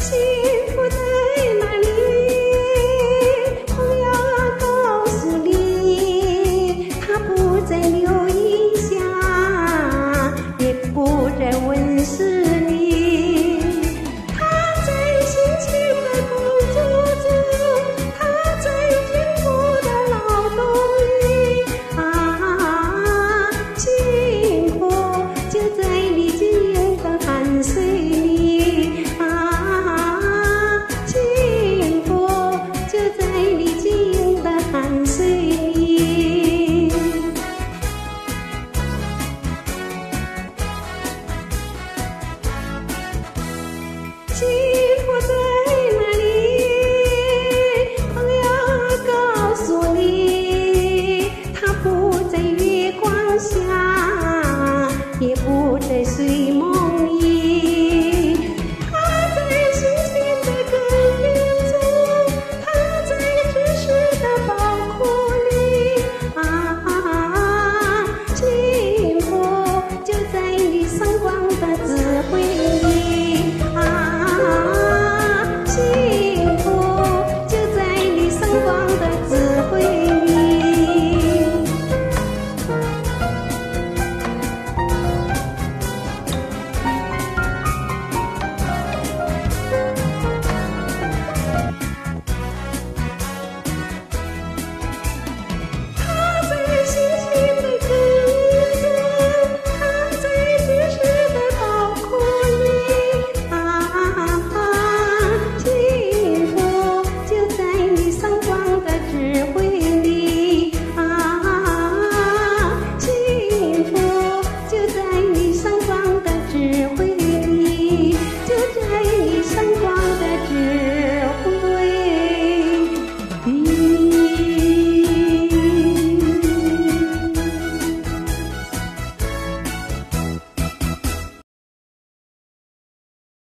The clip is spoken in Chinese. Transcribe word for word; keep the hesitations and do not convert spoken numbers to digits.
福在哪里？我要告诉你，它不在留影下，也不在温室里，它在辛勤的工作中，它在艰苦的劳动里啊，幸福就在你今夜的汗水里啊，幸福就在你今夜的汗水里。幸